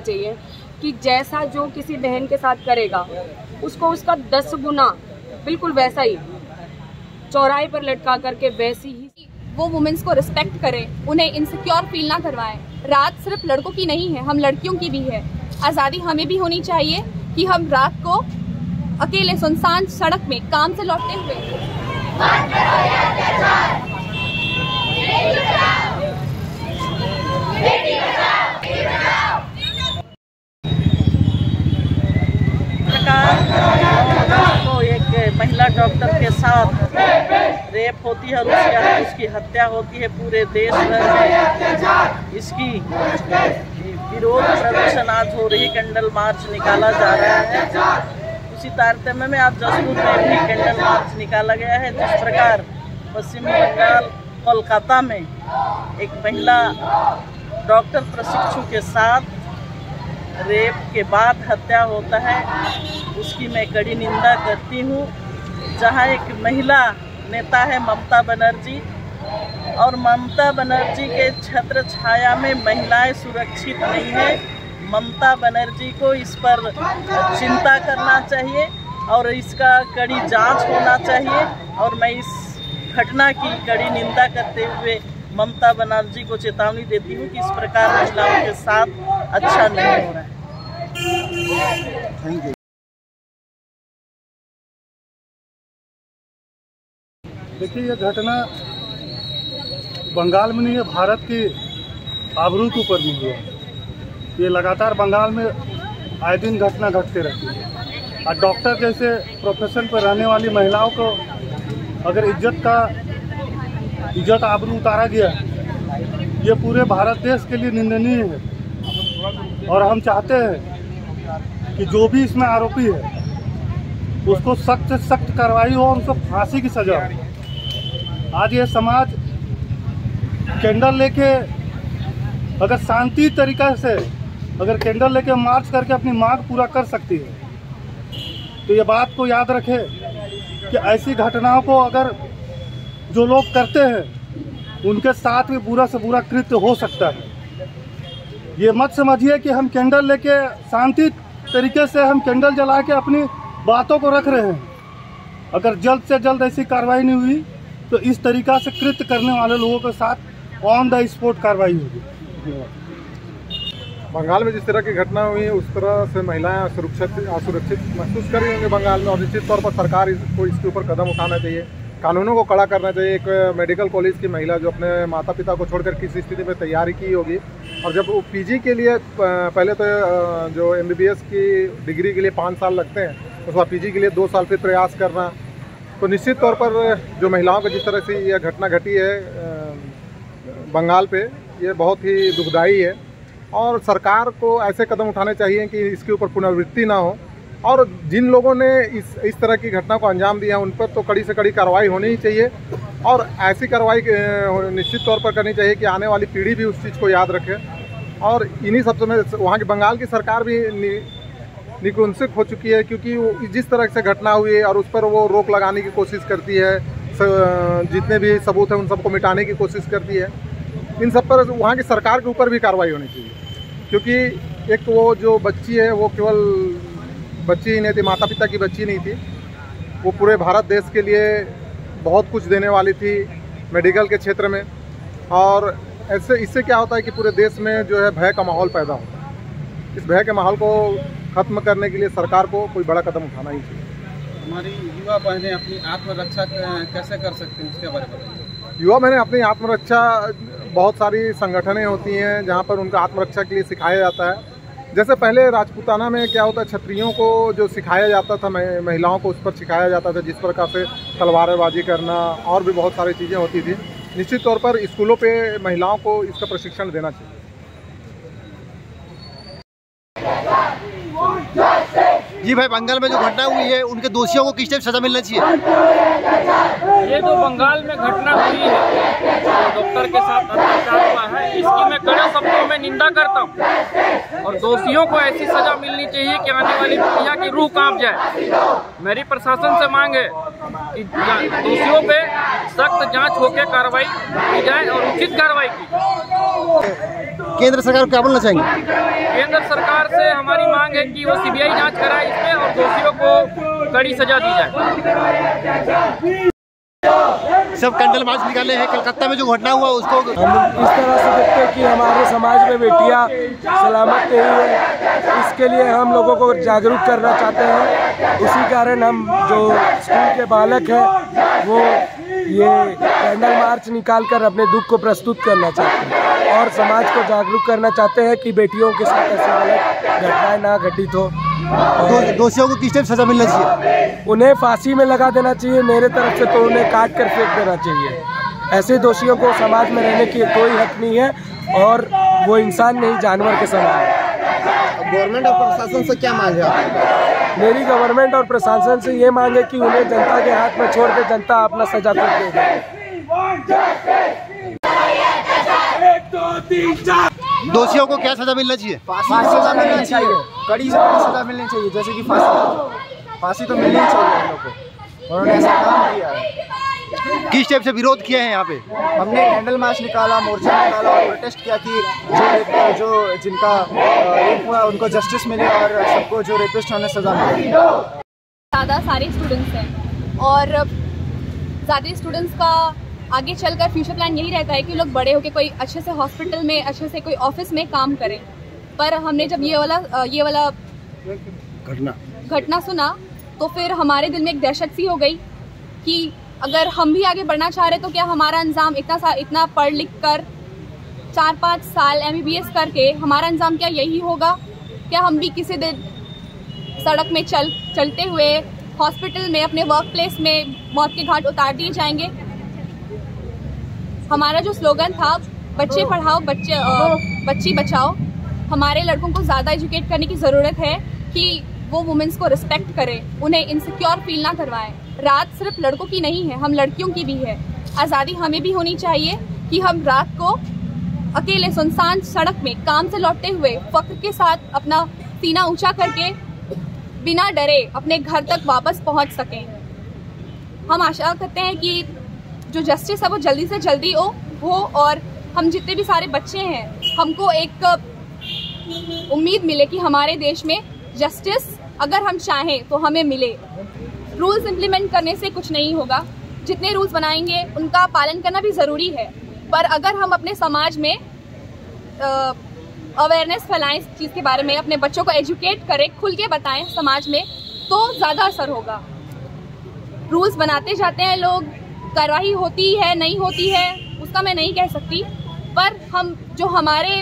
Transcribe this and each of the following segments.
चाहिए कि जैसा जो किसी बहन के साथ करेगा उसको उसका 10 गुना बिल्कुल वैसा ही चौराहे पर लटका करके वैसी ही वो वुमेन्स को रिस्पेक्ट करें, उन्हें इनसिक्योर फील ना करवाएं। रात सिर्फ लड़कों की नहीं है, हम लड़कियों की भी है। आज़ादी हमें भी होनी चाहिए कि हम रात को अकेले सुनसान सड़क में काम से लौटते हुए तो एक महिला डॉक्टर के साथ रेप होती है और उसकी हत्या होती है, पूरे देश भर में इसकी विरोध प्रदर्शन आज हो रही, कैंडल मार्च निकाला जा रहा है। उसी तारतम्य में आज जशपुर में भी कैंडल मार्च निकाला गया है। जिस प्रकार पश्चिम बंगाल कोलकाता में एक महिला डॉक्टर प्रशिक्षु के साथ रेप के बाद हत्या होता है, उसकी मैं कड़ी निंदा करती हूँ। जहाँ एक महिला नेता है ममता बनर्जी, और ममता बनर्जी के छत्र छाया में महिलाएं सुरक्षित नहीं है। ममता बनर्जी को इस पर चिंता करना चाहिए और इसका कड़ी जांच होना चाहिए। और मैं इस घटना की कड़ी निंदा करते हुए ममता बनर्जी को चेतावनी देती हूँ कि इस प्रकार महिलाओं के साथ अच्छा नहीं हो रहा है। Thank you. देखिए, ये घटना बंगाल में नहीं है, भारत की आबरू के ऊपर भी हुआ। ये लगातार बंगाल में आए दिन घटना घटते रहती है। और डॉक्टर जैसे प्रोफेशन पर रहने वाली महिलाओं को अगर इज्जत आबरू उतारा गया, ये पूरे भारत देश के लिए निंदनीय है। और हम चाहते हैं कि जो भी इसमें आरोपी है उसको सख्त से सख्त कार्रवाई हो और उसको फांसी की सजा हो। आज ये समाज कैंडल लेके अगर शांति तरीक़े से अगर कैंडल लेके मार्च करके अपनी मांग पूरा कर सकती है, तो ये बात को याद रखें कि ऐसी घटनाओं को अगर जो लोग करते हैं उनके साथ भी बुरा से बुरा कृत्य हो सकता है। ये मत समझिए कि हम कैंडल लेके शांति तरीके से हम कैंडल जला के अपनी बातों को रख रहे हैं। अगर जल्द से जल्द ऐसी कार्रवाई नहीं हुई तो इस तरीक़ा से कृत्य करने वाले लोगों के साथ ऑन द स्पॉट कार्रवाई होगी। बंगाल में जिस तरह की घटना हुई उस तरह से महिलाएं असुरक्षित महसूस कर रही होंगी बंगाल में, और निश्चित तौर पर सरकार को इसके ऊपर कदम उठाना चाहिए, कानूनों को कड़ा करना चाहिए। एक मेडिकल कॉलेज की महिला जो अपने माता पिता को छोड़कर किस स्थिति में तैयारी की होगी, और जब वो पीजी के लिए पहले तो जो एमबीबीएस की डिग्री के लिए 5 साल लगते हैं, उसके बाद पीजी के लिए 2 साल फिर प्रयास करना, तो निश्चित तौर पर जो महिलाओं को जिस तरह से यह घटना घटी है बंगाल पे, ये बहुत ही दुखदाई है। और सरकार को ऐसे कदम उठाने चाहिए कि इसके ऊपर पुनरावृत्ति ना हो, और जिन लोगों ने इस तरह की घटना को अंजाम दिया उन पर तो कड़ी से कड़ी कार्रवाई होनी ही चाहिए। और ऐसी कार्रवाई निश्चित तौर पर करनी चाहिए कि आने वाली पीढ़ी भी उस चीज़ को याद रखे। और इन्हीं सबसे में वहाँ की बंगाल की सरकार भी निकुंसित हो चुकी है, क्योंकि वो जिस तरह से घटना हुई है और उस पर वो रोक लगाने की कोशिश करती है, जितने भी सबूत हैं उन सबको मिटाने की कोशिश करती है। इन सब पर वहाँ की सरकार के ऊपर भी कार्रवाई होनी चाहिए, क्योंकि एक वो जो बच्ची है वो केवल बच्ची ही नहीं थी, माता पिता की बच्ची नहीं थी, वो पूरे भारत देश के लिए बहुत कुछ देने वाली थी मेडिकल के क्षेत्र में। और इससे क्या होता है कि पूरे देश में जो है भय का माहौल पैदा होता है। इस भय के माहौल को ख़त्म करने के लिए सरकार को कोई बड़ा कदम उठाना ही चाहिए। हमारी युवा बहनें अपनी आत्मरक्षा कैसे कर सकती हैं, उसके बारे में बताइए। युवा बहनें अपनी आत्मरक्षा, बहुत सारी संगठनें होती हैं जहाँ पर उनका आत्मरक्षा के लिए सिखाया जाता है। जैसे पहले राजपूताना में क्या होता है, क्षत्रियों को जो सिखाया जाता था, महिलाओं को उस पर सिखाया जाता था, जिस प्रकार से तलवारबाजी करना और भी बहुत सारी चीज़ें होती थी। निश्चित तौर पर स्कूलों पे महिलाओं को इसका प्रशिक्षण देना चाहिए। जी भाई, बंगाल में जो घटना हुई है उनके दोषियों को किस टाइप सजा मिलना चाहिए? ये जो बंगाल में घटना हुई है, डॉक्टर के साथ अत्याचार हुआ है, इसकी मैं कड़े शब्दों में निंदा करता हूँ। और दोषियों को ऐसी सजा मिलनी चाहिए कि आने वाली पीढ़ियाँ की रूह कांप जाए। मेरी प्रशासन से मांग है कि दोषियों पे सख्त जांच होकर कार्रवाई की जाए और उचित कार्रवाई की जाए। केंद्र सरकार को क्या बोलना चाहेंगे? केंद्र सरकार से हमारी मांग है कि वो सीबीआई जांच कराए इसमें और दोषियों को कड़ी सजा दी जाए। सब कैंडल मार्च निकाले हैं कलकत्ता में जो घटना हुआ उसको हम इस तरह से देखते हैं कि हमारे समाज में बेटियां सलामत नहीं है, इसके लिए हम लोगों को जागरूक करना चाहते हैं। उसी कारण हम जो स्कूल के बालक हैं वो ये कैंडल मार्च निकालकर अपने दुख को प्रस्तुत करना चाहते हैं और समाज को जागरूक करना चाहते हैं कि बेटियों के साथ ऐसी गलत घटनाएं ना घटित हो। दोषियों को किस टाइप सजा मिलना चाहिए? उन्हें फांसी में लगा देना चाहिए, मेरे तरफ से तो उन्हें काट कर फेंक देना चाहिए। ऐसे दोषियों को समाज में रहने की कोई हक नहीं है और वो इंसान नहीं, जानवर के समान है। गवर्नमेंट और प्रशासन से क्या मांग है? मेरी गवर्नमेंट और प्रशासन से ये मांग है कि उन्हें जनता के हाथ में छोड़ के जनता अपना सजा कर देगी। दोषियों को क्या सजा मिलना चाहिए? फांसी सजा मिलनी चाहिए, कड़ी से कड़ी सजा मिलनी चाहिए, जैसे कि फांसी तो मिलनी चाहिए हम लोग को। उन्होंने ऐसा काम किया है। किस टाइप से विरोध किया है यहाँ पे? हमने कैंडल मार्च निकाला, मोर्चा निकाला और प्रोटेस्ट किया कि जो जिनका रेप हुआ उनको जस्टिस मिले और सबको जो रेपिस्ट होने सजा मिले। ज़्यादा सारे स्टूडेंट्स हैं और ज़्यादा स्टूडेंट्स का आगे चलकर फ्यूचर प्लान यही रहता है कि लोग बड़े होकर कोई अच्छे से हॉस्पिटल में, अच्छे से कोई ऑफिस में काम करें। पर हमने जब ये वाला घटना सुना तो फिर हमारे दिल में एक दहशत सी हो गई कि अगर हम भी आगे बढ़ना चाह रहे तो क्या हमारा अंजाम इतना पढ़ लिख कर 4-5 साल MBBS करके हमारा अंजाम क्या यही होगा? क्या हम भी किसी दिन सड़क में चलते हुए हॉस्पिटल में, अपने वर्क प्लेस में मौत के घाट उतार दिए जाएंगे? हमारा जो स्लोगन था बच्चे पढ़ाओ बच्ची बचाओ, हमारे लड़कों को ज़्यादा एजुकेट करने की ज़रूरत है कि वो वुमेन्स को रिस्पेक्ट करें, उन्हें इनसिक्योर फील ना करवाएं। रात सिर्फ लड़कों की नहीं है, हम लड़कियों की भी है। आज़ादी हमें भी होनी चाहिए कि हम रात को अकेले सुनसान सड़क में काम से लौटते हुए फख्र के साथ अपना सीना ऊंचा करके बिना डरे अपने घर तक वापस पहुंच सकें। हम आशा करते हैं कि जो जस्टिस है वो जल्दी से जल्दी हो और हम जितने भी सारे बच्चे हैं हमको एक उम्मीद मिले कि हमारे देश में जस्टिस अगर हम चाहें तो हमें मिले। रूल्स इम्प्लीमेंट करने से कुछ नहीं होगा, जितने रूल्स बनाएंगे उनका पालन करना भी ज़रूरी है, पर अगर हम अपने समाज में अवेयरनेस फैलाएं इस चीज़ के बारे में, अपने बच्चों को एजुकेट करें, खुल के बताएं समाज में, तो ज़्यादा असर होगा। रूल्स बनाते जाते हैं लोग, कार्रवाई होती है नहीं होती है उसका मैं नहीं कह सकती, पर हम जो हमारे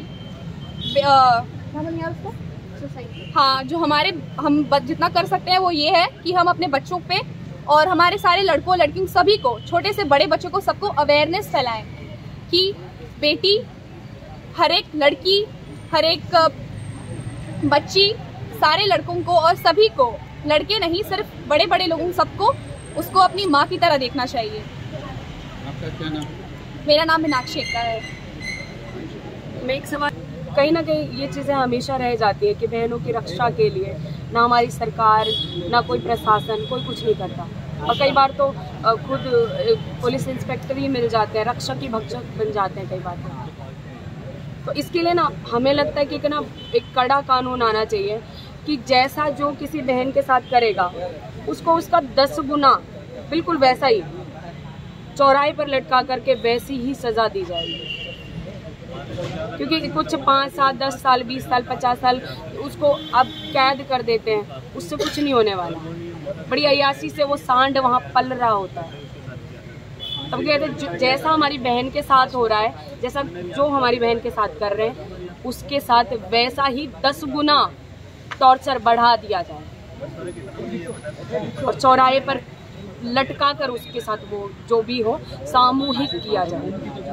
हम जितना कर सकते हैं वो ये है कि हम अपने बच्चों पे और हमारे सारे लड़कों लड़कियों सभी को, छोटे से बड़े बच्चों को, सबको अवेयरनेस फैलाएं कि बेटी, हर एक लड़की, हर एक बच्ची, सारे लड़कों को और सभी को, लड़के नहीं सिर्फ बड़े बड़े लोगों सबको उसको अपनी माँ की तरह देखना चाहिए। आपका क्या नाम? मेरा नाम मीनाक्षी एक्का है। मैं एक सवाल, कहीं ना कहीं ये चीज़ें हमेशा रह जाती है कि बहनों की रक्षा के लिए ना हमारी सरकार, ना कोई प्रशासन, कोई कुछ नहीं करता, और कई बार तो खुद पुलिस इंस्पेक्टर ही मिल जाते हैं, रक्षा की भक्षक बन जाते हैं कई बार। तो इसके लिए ना हमें लगता है कि ना एक कड़ा कानून आना चाहिए कि जैसा जो किसी बहन के साथ करेगा उसको उसका 10 गुना बिल्कुल वैसा ही चौराहे पर लटका करके वैसी ही सज़ा दी जाएगी। क्योंकि कुछ 5 साल 10 साल 20 साल 50 साल उसको अब कैद कर देते हैं, उससे कुछ नहीं होने वाला। बड़ी अयासी से वो सांड वहाँ पल रहा होता है। तब कहते हैं जैसा हमारी बहन के साथ हो रहा है, जैसा जो हमारी बहन के साथ कर रहे हैं उसके साथ वैसा ही 10 गुना टॉर्चर बढ़ा दिया जाए और चौराहे पर लटका कर उसके साथ वो जो भी हो सामूहिक किया जाए।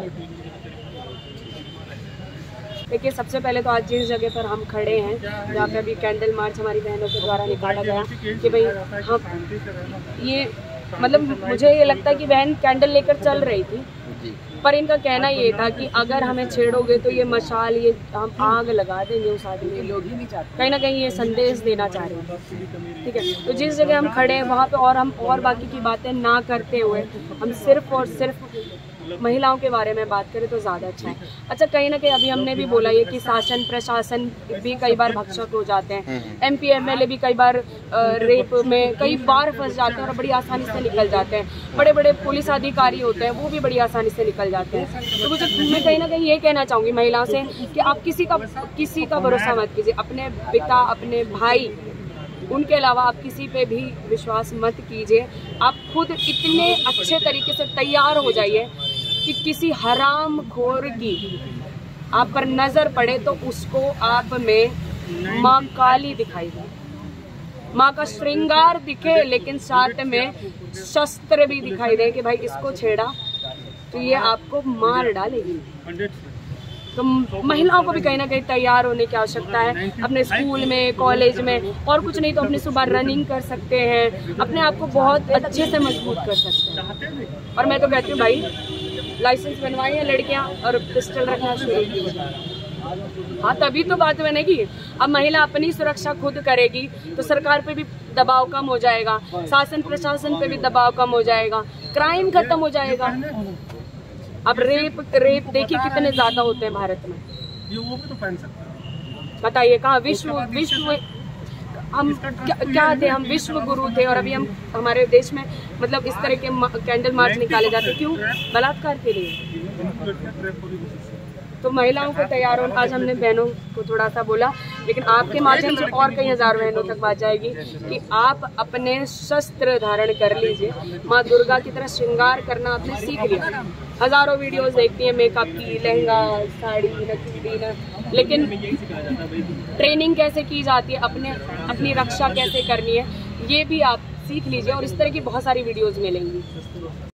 देखिए, सबसे पहले तो आज जिस जगह पर हम खड़े हैं, जहाँ पे अभी कैंडल मार्च हमारी बहनों के द्वारा निकाला गया कि भाई हम ये मतलब मुझे ये लगता है कि बहन कैंडल लेकर चल रही थी, पर इनका कहना ये था कि अगर हमें छेड़ोगे तो ये मशाल, ये हम आग लगा देंगे उस आदमी। लोग कहीं ना कहीं ये संदेश देना चाह रहे हैं। ठीक है, तो जिस जगह हम खड़े हैं वहाँ पे और हम और बाकी की बातें ना करते हुए हम सिर्फ और सिर्फ महिलाओं के बारे में बात करें तो ज़्यादा अच्छा है। अच्छा, कहीं ना कहीं अभी हमने भी बोला ये कि शासन प्रशासन भी कई बार भक्षक हो जाते हैं, MP MLA भी कई बार रेप में कई बार फंस जाते हैं और बड़ी आसानी से निकल जाते हैं। बड़े बड़े पुलिस अधिकारी होते हैं, वो भी बड़ी आसानी से निकल जाते हैं। तो मुझे मैं कहीं ना कहीं ये कहना चाहूँगी महिलाओं से कि आप किसी का भरोसा मत कीजिए, अपने पिता अपने भाई उनके अलावा आप किसी पे भी विश्वास मत कीजिए। आप खुद इतने अच्छे तरीके से तैयार हो जाइए कि किसी हराम खोर की आप पर नजर पड़े तो उसको आप में माँ काली दिखाई दे, माँ का श्रृंगार दिखे, लेकिन साथ में शस्त्र भी दिखाई दे कि भाई इसको छेड़ा तो ये आपको मार डालेगी। तो महिलाओं को भी कहीं ना कहीं तैयार होने की आवश्यकता है। अपने स्कूल में, कॉलेज में, और कुछ नहीं तो अपनी सुबह रनिंग कर सकते हैं, अपने आप को बहुत अच्छे से मजबूत कर सकते हैं। और मैं तो कहती हूँ भाई, लाइसेंस बनवाइए लड़कियाँ और पिस्टल रखना शुरू कीजिए। हाँ, तभी तो बात बनेगी। अब महिला अपनी सुरक्षा खुद करेगी तो सरकार पे भी दबाव कम हो जाएगा, शासन प्रशासन पे भी दबाव कम हो जाएगा, क्राइम खत्म हो जाएगा। अब रेप देखिए कितने ज्यादा होते हैं भारत में। बताइए कहाँ विश्व हम क्या थे, हम विश्व गुरु थे और अभी हम हमारे देश में मतलब इस तरह के कैंडल मार्च निकाले जाते, क्यों? बलात्कार के लिए। तो महिलाओं को तैयार होना, आज हमने बहनों को थोड़ा सा बोला, लेकिन आपके माध्यम से और कई हजार बहनों तक बात जाएगी कि आप अपने शस्त्र धारण कर लीजिए। माँ दुर्गा की तरह श्रृंगार करना आपने सीख लिया। हजारों वीडियोस देखती हैं मेकअप की, लहंगा, साड़ी, नथुली, लेकिन ट्रेनिंग कैसे की जाती है, अपनी रक्षा कैसे करनी है, ये भी आप सीख लीजिए। और इस तरह की बहुत सारी वीडियोस मिलेंगी।